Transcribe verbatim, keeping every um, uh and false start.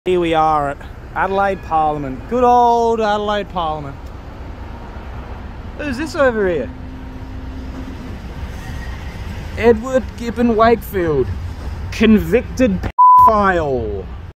Here we are at Adelaide Parliament. Good old Adelaide Parliament. Who's this over here? Edward Gibbon Wakefield. Convicted pedophile.